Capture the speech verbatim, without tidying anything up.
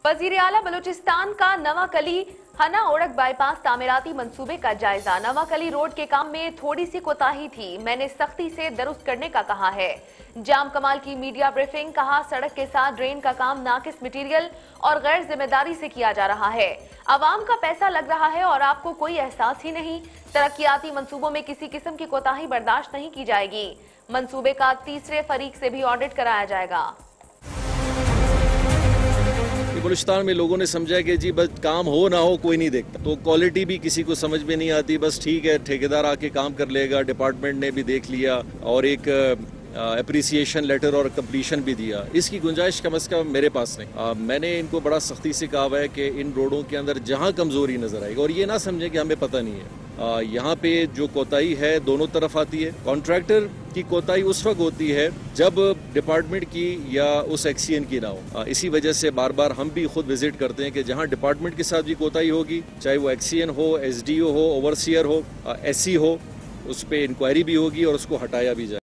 वजीर आला बलूचिस्तान का नवाकली हना ओड़क बाईपास तामीराती मंसूबे का जायजा। नवाकली रोड के काम में थोड़ी सी कोताही थी, मैंने सख्ती से दुरुस्त करने का कहा है। जाम कमाल की मीडिया ब्रीफिंग, कहा सड़क के साथ ड्रेन का काम नाकिस मटेरियल और गैर जिम्मेदारी से किया जा रहा है। आवाम का पैसा लग रहा है और आपको कोई एहसास ही नहीं। तरक्याती मंसूबों में किसी किस्म की कोताही बर्दाश्त नहीं की जाएगी। मंसूबे का तीसरे फरीक से भी ऑडिट कराया जाएगा। बलूचिस्तान में लोगों ने समझा कि जी बस काम हो ना हो कोई नहीं देखता, तो क्वालिटी भी किसी को समझ में नहीं आती। बस ठीक है, ठेकेदार आके काम कर लेगा, डिपार्टमेंट ने भी देख लिया और एक अप्रिसिएशन लेटर और कंप्लीशन भी दिया। इसकी गुंजाइश कम अज कम मेरे पास नहीं। आ, मैंने इनको बड़ा सख्ती से कहा हुआ है कि इन रोडों के अंदर जहां कमजोरी नजर आएगी, और ये ना समझें कि हमें पता नहीं है, आ, यहाँ पे जो कोताही है दोनों तरफ आती है। कॉन्ट्रैक्टर की कोताही उस वक्त होती है जब डिपार्टमेंट की या उस एक्सीएन की ना हो। आ, इसी वजह से बार बार हम भी खुद विजिट करते हैं कि जहाँ डिपार्टमेंट के साथ भी कोताही होगी, चाहे वो एक्सीएन हो, एसडीओ हो, ओवरसीयर हो, एससी हो, उस पर इंक्वायरी भी होगी और उसको हटाया भी जाए।